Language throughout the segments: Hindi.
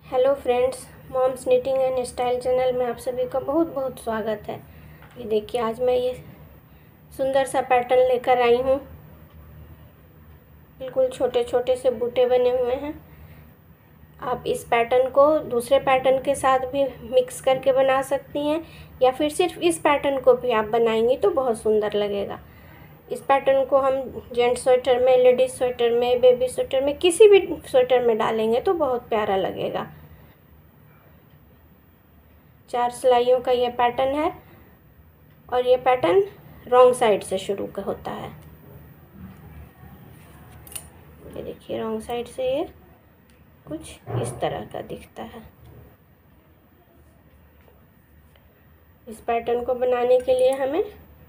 Hello friends, moms knitting and style channel में आप सभी का बहुत बहुत स्वागत है। ये देखिए, आज मैं ये सुंदर सा पैटर्न लेकर आई हूँ। बिल्कुल छोटे छोटे से बूटे बने हुए हैं। आप इस पैटर्न को दूसरे पैटर्न के साथ भी मिक्स करके बना सकती हैं, या फिर सिर्फ इस पैटर्न को भी आप बनाएंगी तो बहुत सुंदर लगेगा। इस पैटर्न को हम जेंट्स स्वेटर में, लेडीज़ स्वेटर में, बेबी स्वेटर में, किसी भी स्वेटर में डालेंगे तो बहुत प्यारा लगेगा। 4 सिलाइयों का ये पैटर्न है और ये पैटर्न रॉन्ग साइड से शुरू का होता है। ये देखिए, रॉन्ग साइड से ये कुछ इस तरह का दिखता है। इस पैटर्न को बनाने के लिए हमें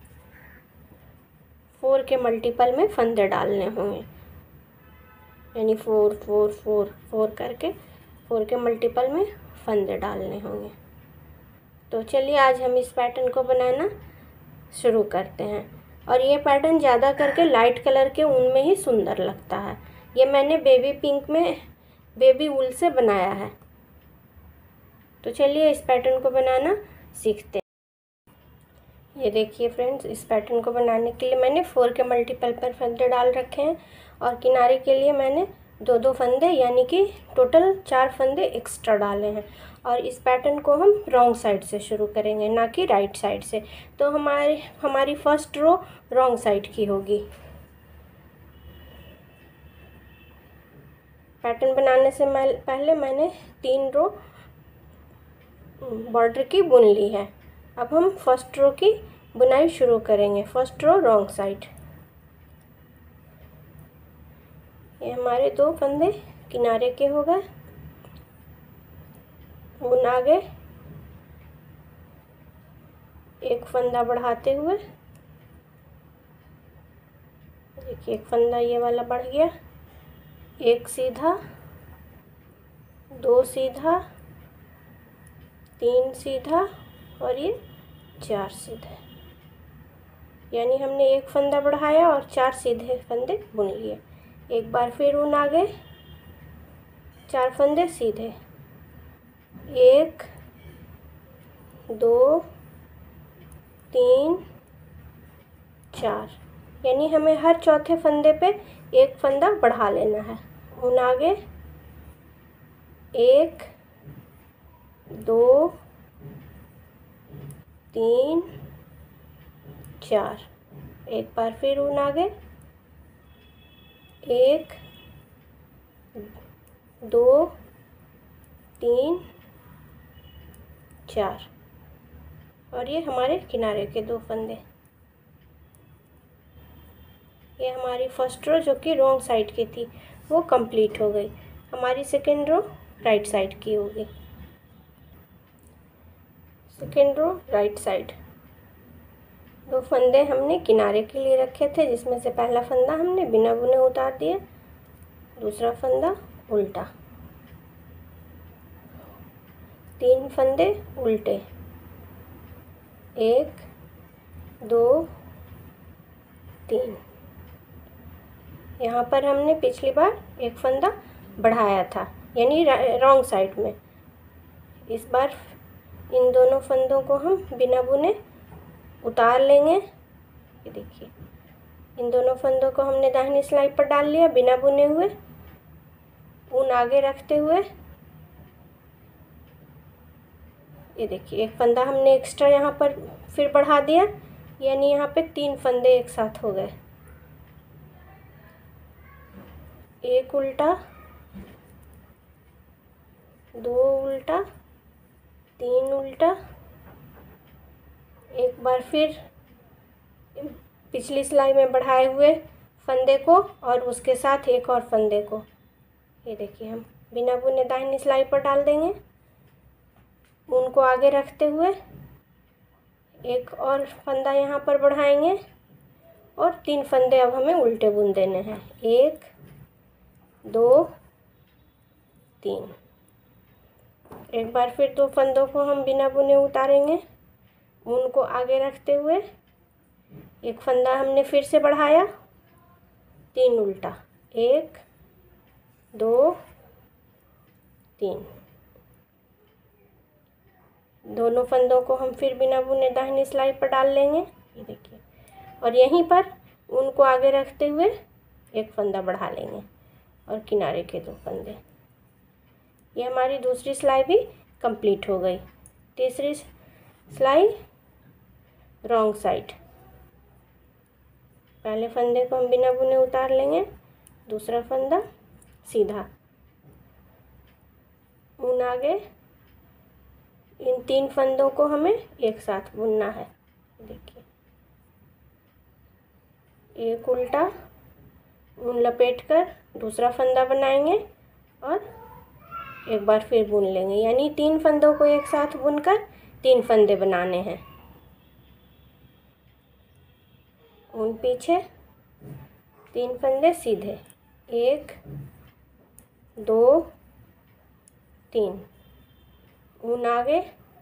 4 के मल्टीपल में फंदे डालने होंगे, यानी 4 4 4 4 करके 4 के मल्टीपल में फंदे डालने होंगे। तो चलिए आज हम इस पैटर्न को बनाना शुरू करते हैं। और ये पैटर्न ज़्यादा करके लाइट कलर के ऊन में ही सुंदर लगता है। ये मैंने बेबी पिंक में बेबी वूल से बनाया है। तो चलिए इस पैटर्न को बनाना सीखते हैं। ये देखिए फ्रेंड्स, इस पैटर्न को बनाने के लिए मैंने 4 के मल्टीपल पर फंदे डाल रखे हैं और किनारे के लिए मैंने 2-2 फंदे, यानी कि टोटल 4 फंदे एक्स्ट्रा डाले हैं। और इस पैटर्न को हम रॉन्ग साइड से शुरू करेंगे, ना कि राइट साइड से। तो हमारी फर्स्ट रो रॉन्ग साइड की होगी। पैटर्न बनाने से पहले मैंने 3 रो बॉर्डर की बुन ली है। अब हम फर्स्ट रो की बुनाई शुरू करेंगे। First row wrong side. ये हमारे 2 फंदे किनारे के हो गए। बुन आगे एक फंदा बढ़ाते हुए, देखिए एक फंदा ये वाला बढ़ गया, एक सीधा, 2 सीधा, 3 सीधा और ये 4 सीधे, यानी हमने एक फंदा बढ़ाया और 4 सीधे फंदे बुन लिए। एक बार फिर ऊन आगे, 4 फंदे सीधे, 1 2 3 4, यानी हमें हर चौथे फंदे पे एक फंदा बढ़ा लेना है। ऊन आगे 1 2 3 4, एक बार फिर ऊन आगे 1 2 3 4, और ये हमारे किनारे के 2 फंदे। ये हमारी फर्स्ट रो जो कि रॉन्ग साइड की थी वो कंप्लीट हो गई। हमारी सेकेंड रो राइट साइड की होगी। Second row right side. 2 फंदे हमने किनारे के लिए रखे थे, जिसमें से पहला फंदा हमने बिना बुने उतार दिया, दूसरा फंदा उल्टा, 3 फंदे उल्टे, 1 2 3। यहाँ पर हमने पिछली बार एक फंदा बढ़ाया था, यानी रॉन्ग साइड में। इस बार इन दोनों फंदों को हम बिना बुने उतार लेंगे। ये देखिए, इन दोनों फंदों को हमने दाहिनी सिलाई पर डाल लिया बिना बुने हुए। ऊन आगे रखते हुए, ये देखिए एक फंदा हमने एक्स्ट्रा यहाँ पर फिर बढ़ा दिया, यानी यहाँ पे 3 फंदे एक साथ हो गए। एक उल्टा, 2 उल्टा, 3 उल्टा, एक बार फिर पिछली सिलाई में बढ़ाए हुए फंदे को और उसके साथ एक और फंदे को, ये देखिए हम बिना बुने दाहिनी सिलाई पर डाल देंगे। ऊन को आगे रखते हुए एक और फंदा यहाँ पर बढ़ाएंगे और 3 फंदे अब हमें उल्टे बुन देने हैं। 1 2 3। एक बार फिर 2 फंदों को हम बिना बुने उतारेंगे। ऊन को आगे रखते हुए एक फंदा हमने फिर से बढ़ाया, 3 उल्टा, 1 2 3। दोनों फंदों को हम फिर बिना बुने दाहिनी सिलाई पर डाल लेंगे, ये देखिए। और यहीं पर ऊन को आगे रखते हुए एक फंदा बढ़ा लेंगे और किनारे के 2 फंदे। ये हमारी दूसरी सिलाई भी कंप्लीट हो गई। तीसरी सिलाई रॉन्ग साइड, पहले फंदे को हम बिना बुने उतार लेंगे, दूसरा फंदा सीधा, ऊन आगे। इन 3 फंदों को हमें एक साथ बुनना है, देखिए। एक उल्टा ऊन लपेटकर दूसरा फंदा बनाएंगे और एक बार फिर बुन लेंगे, यानी 3 फंदों को एक साथ बुनकर 3 फंदे बनाने हैं। ऊन पीछे, 3 फंदे सीधे, 1 2 3, ऊन आगे,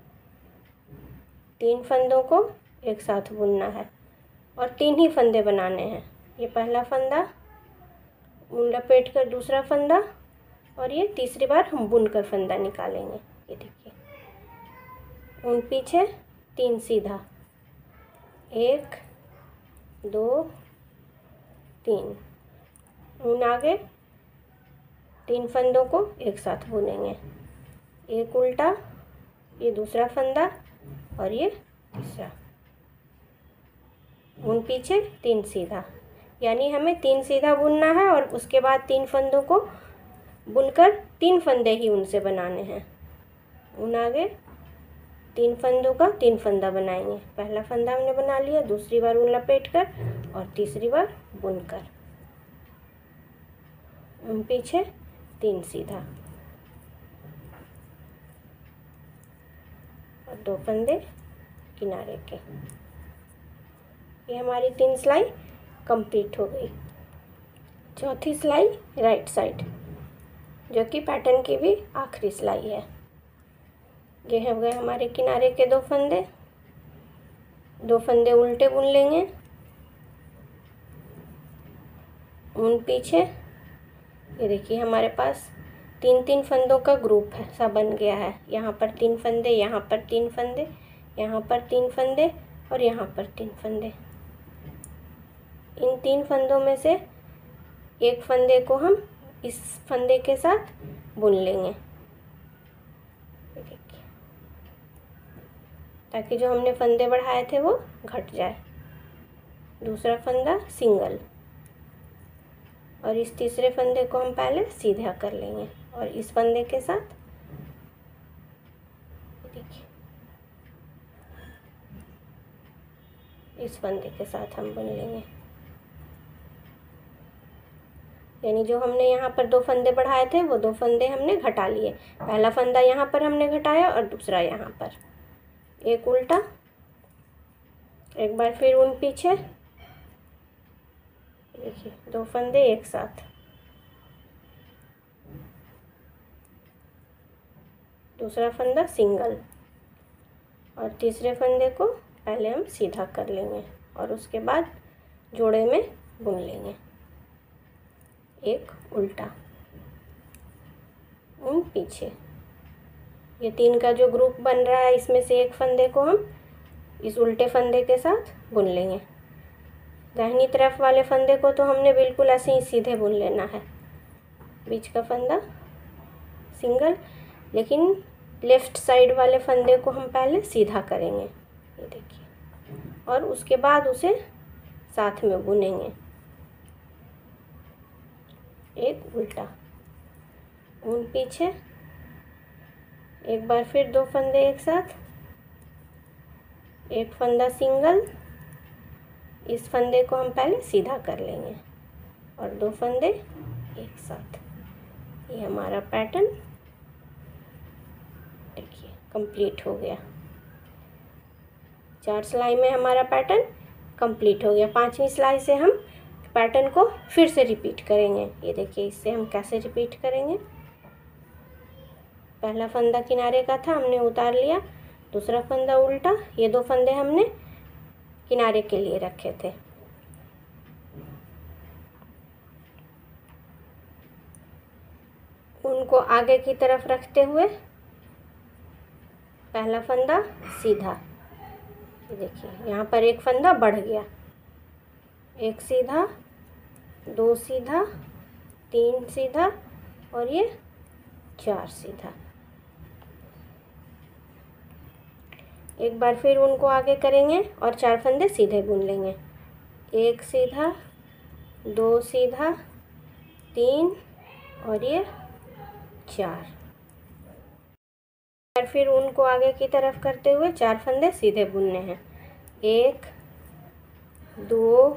3 फंदों को एक साथ बुनना है और 3 ही फंदे बनाने हैं। ये पहला फंदा, ऊन लपेट कर दूसरा फंदा, और ये तीसरी बार हम बुनकर फंदा निकालेंगे, ये देखिए। ऊन पीछे, 3 सीधा, 1 2 3, ऊन आगे, 3 फंदों को एक साथ बुनेंगे, एक उल्टा, ये दूसरा फंदा और ये तीसरा, ऊन पीछे, 3 सीधा, यानी हमें 3 सीधा बुनना है और उसके बाद 3 फंदों को बुनकर 3 फंदे ही उनसे बनाने हैं। ऊन आगे, 3 फंदों का 3 फंदा बनाएंगे, पहला फंदा हमने बना लिया, दूसरी बार ऊन लपेट कर और तीसरी बार बुनकर, ऊन पीछे, 3 सीधा और 2 फंदे किनारे के। ये हमारी 3 सिलाई कंप्लीट हो गई। चौथी सिलाई राइट साइड, जो कि पैटर्न की भी आखिरी सिलाई है। ये हो गए हमारे किनारे के 2 फंदे, 2 फंदे उल्टे बुन लेंगे, ऊन पीछे। ये देखिए हमारे पास 3-3 फंदों का ग्रुप है, सा बन गया है। यहाँ पर 3 फंदे, यहाँ पर 3 फंदे, यहाँ पर 3 फंदे और यहाँ पर 3 फंदे। इन 3 फंदों में से एक फंदे को हम इस फंदे के साथ बुन लेंगे, देखिए, ताकि जो हमने फंदे बढ़ाए थे वो घट जाए। दूसरा फंदा सिंगल और इस तीसरे फंदे को हम पहले सीधा कर लेंगे और इस फंदे के साथ, देखिए, इस फंदे के साथ हम बुन लेंगे। यानी जो हमने यहाँ पर 2 फंदे बढ़ाए थे वो 2 फंदे हमने घटा लिए। पहला फंदा यहाँ पर हमने घटाया और दूसरा यहाँ पर। एक उल्टा, एक बार फिर ऊन पीछे, देखिए 2 फंदे एक साथ, दूसरा फंदा सिंगल और तीसरे फंदे को पहले हम सीधा कर लेंगे और उसके बाद जोड़े में बुन लेंगे। एक उल्टा, ऊन पीछे। ये 3 का जो ग्रुप बन रहा है, इसमें से एक फंदे को हम इस उल्टे फंदे के साथ बुन लेंगे। दाहिनी तरफ वाले फंदे को तो हमने बिल्कुल ऐसे ही सीधे बुन लेना है, बीच का फंदा सिंगल, लेकिन लेफ्ट साइड वाले फंदे को हम पहले सीधा करेंगे, ये देखिए, और उसके बाद उसे साथ में बुनेंगे। एक उल्टा, ऊन पीछे, एक बार फिर 2 फंदे एक साथ, एक फंदा सिंगल, इस फंदे को हम पहले सीधा कर लेंगे और 2 फंदे एक साथ। ये हमारा पैटर्न देखिए कंप्लीट हो गया। 4 सिलाई में हमारा पैटर्न कंप्लीट हो गया। 5वीं सिलाई से हम पैटर्न को फिर से रिपीट करेंगे। ये देखिए इससे हम कैसे रिपीट करेंगे। पहला फंदा किनारे का था, हमने उतार लिया, दूसरा फंदा उल्टा, ये 2 फंदे हमने किनारे के लिए रखे थे। उनको आगे की तरफ रखते हुए पहला फंदा सीधा, ये देखिए यहाँ पर एक फंदा बढ़ गया, एक सीधा, दो सीधा, तीन सीधा और ये चार सीधा। एक बार फिर उनको आगे करेंगे और चार फंदे सीधे बुन लेंगे। एक सीधा, दो सीधा, तीन और ये चार। और फिर उनको आगे की तरफ करते हुए चार फंदे सीधे बुनने हैं। एक, दो,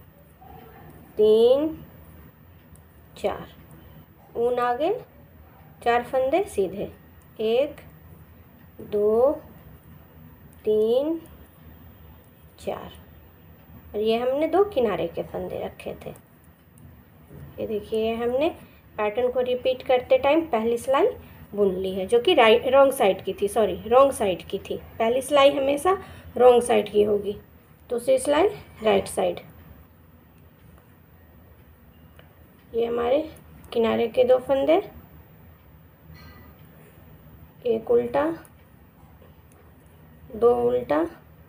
तीन, चार। ऊन आगे, चार फंदे सीधे, एक, दो, तीन, चार। और ये हमने दो किनारे के फंदे रखे थे। ये देखिए हमने पैटर्न को रिपीट करते टाइम पहली सिलाई बुन ली है, जो कि रॉन्ग साइड की थी, रॉन्ग साइड की थी। पहली सिलाई हमेशा रॉन्ग साइड की होगी, दूसरी सिलाई राइट साइड। ये हमारे किनारे के दो फंदे, एक उल्टा, दो उल्टा,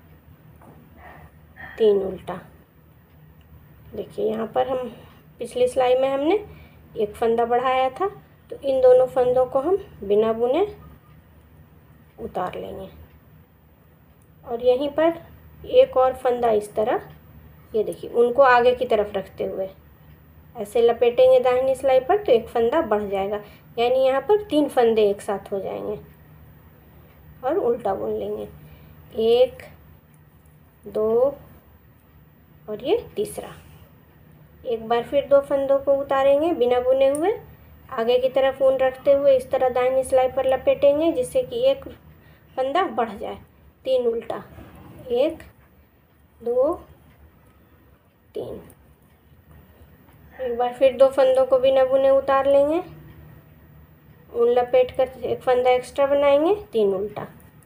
तीन उल्टा। देखिए यहाँ पर हम पिछली सिलाई में हमने एक फंदा बढ़ाया था, तो इन दोनों फंदों को हम बिना बुने उतार लेंगे और यहीं पर एक और फंदा इस तरह, ये देखिए उनको आगे की तरफ रखते हुए ऐसे लपेटेंगे दाहिनी सिलाई पर, तो एक फंदा बढ़ जाएगा, यानी यहाँ पर तीन फंदे एक साथ हो जाएंगे और उल्टा बुन लेंगे। एक, दो और ये तीसरा। एक बार फिर दो फंदों को उतारेंगे बिना बुने हुए, आगे की तरफ ऊन रखते हुए इस तरह दाहिनी सिलाई पर लपेटेंगे, जिससे कि एक फंदा बढ़ जाए। तीन उल्टा, एक, दो, तीन। एक बार फिर दो फंदों को बिना बुने उतार लेंगे, ऊन लपेट कर एक फंदा एक्स्ट्रा बनाएंगे, तीन उल्टा,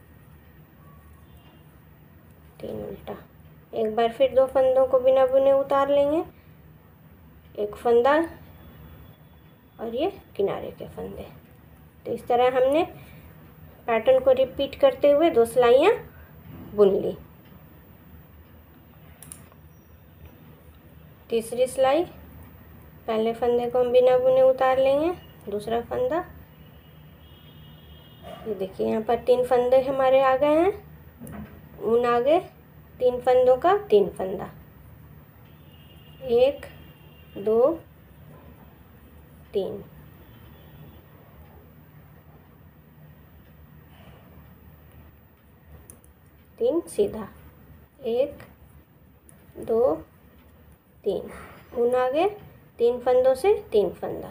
तीन उल्टा। एक बार फिर दो फंदों को बिना बुने उतार लेंगे, एक फंदा और ये किनारे के फंदे। तो इस तरह हमने पैटर्न को रिपीट करते हुए दो सिलाइयाँ बुन ली। तीसरी सिलाई, पहले फंदे को हम बिना बुने उतार लेंगे, दूसरा फंदा, ये देखिए यहाँ पर तीन फंदे हमारे आ गए हैं, ऊन आगे, तीन फंदों का तीन फंदा, एक, दो, तीन। तीन सीधा, एक, दो, तीन। ऊन आगे, तीन फंदों से तीन फंदा,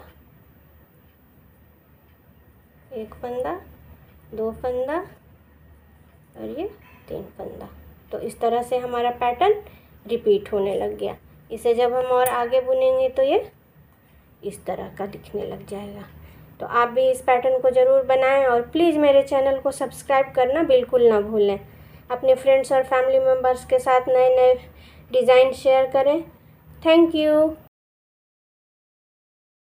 एक फंदा, दो फंदा और ये तीन फंदा। तो इस तरह से हमारा पैटर्न रिपीट होने लग गया। इसे जब हम और आगे बुनेंगे तो ये इस तरह का दिखने लग जाएगा। तो आप भी इस पैटर्न को ज़रूर बनाएं और प्लीज़ मेरे चैनल को सब्सक्राइब करना बिल्कुल ना भूलें। अपने फ्रेंड्स और फैमिली मेम्बर्स के साथ नए नए डिज़ाइन शेयर करें। Thank you.